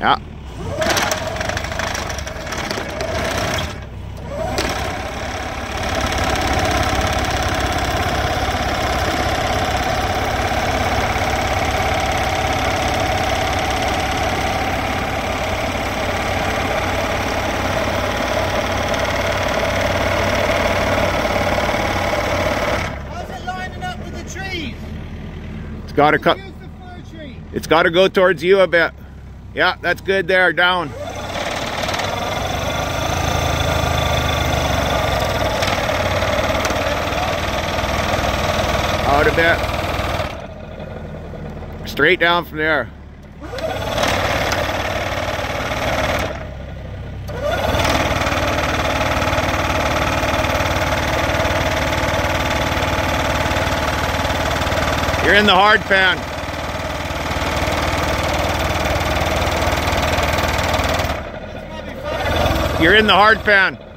Yeah. It's got to cut. It's got to go towards you a bit. Yeah, that's good there. Down. Out a bit. Straight down from there. You're in the hard pan. You're in the hard pan.